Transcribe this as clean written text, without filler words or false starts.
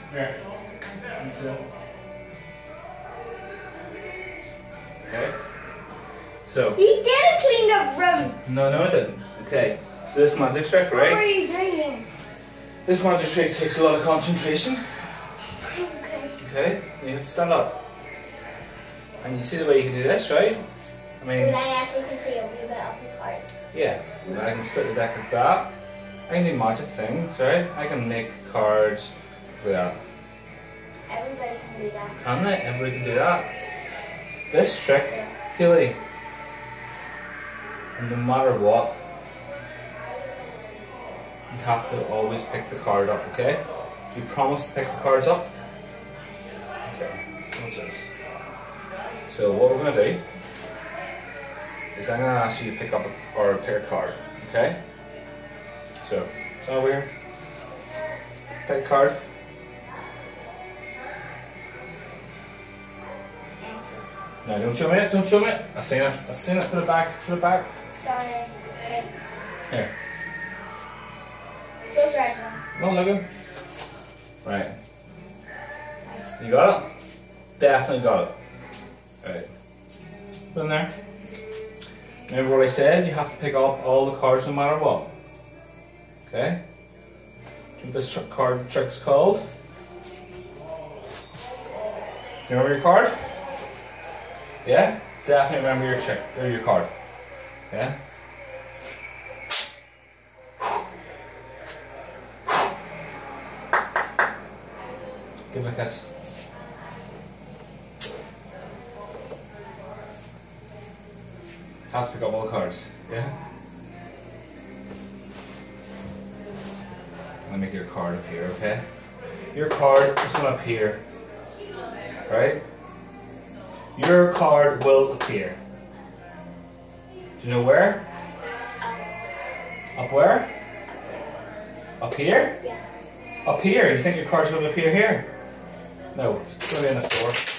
Here. Okay. So. You did clean the room. No, I didn't. Okay. So this magic trick, right? What are you doing? This magic trick takes a lot of concentration. Okay. Okay. You have to stand up. And you see the way you can do this, right? I mean. So I actually can see a wee bit of the cards. Yeah. I can split the deck like that. I can do magic things, right? I can make cards like that. Everybody can do that. Can they? Everybody can do that. This trick, Haley, no matter what, you have to always pick the card up, okay? Do you promise to pick the cards up? Okay, what's this? So what we're going to do is I'm going to ask you to pick up pick a card, okay? So, over here. Pick a card. No, don't show me it, don't show me it. I've seen it, put it back, Sorry. Okay. Here. Close your eyes now. Not looking. Right. You got it? Definitely got it. Right. Put in there. Remember what I said? You have to pick up all the cards no matter what. Okay? Do you know what this card trick's called? You remember your card? Yeah? Definitely remember your trick, or your card. Yeah? Give it a kiss. Have to pick up all the cards. Yeah? I'm gonna make your card appear, okay? Your card is gonna appear. Right? Your card will appear. Do you know where? Up where? Up here? Yeah. Up here? You think your card's going to appear here? No, it's going to be on the floor.